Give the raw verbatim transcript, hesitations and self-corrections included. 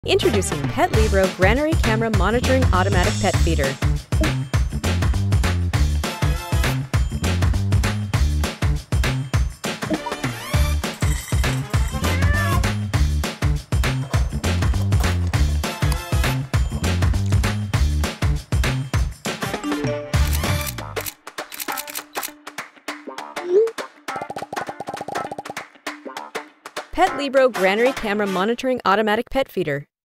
Introducing Petlibro Granary Camera Monitoring Automatic Pet Feeder. Petlibro Granary Camera Monitoring Automatic Pet Feeder.